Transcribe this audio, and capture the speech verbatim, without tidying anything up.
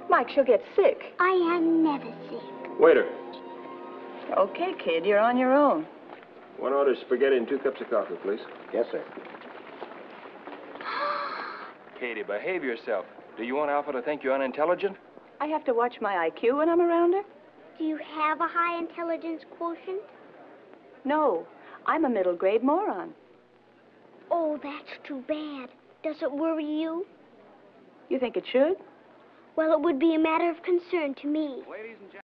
Mike, she'll get sick. I am never sick. Waiter, Okay, kid, you're on your own. one order of spaghetti and two cups of coffee, please. Yes, sir. Katie, behave yourself. Do you want Alpha to think you're unintelligent? I have to watch my I Q when I'm around her? Do you have a high intelligence quotient? No, I'm a middle grade moron. Oh, that's too bad. Does it worry you? You think it should? Well, it would be a matter of concern to me. Ladies and gentlemen.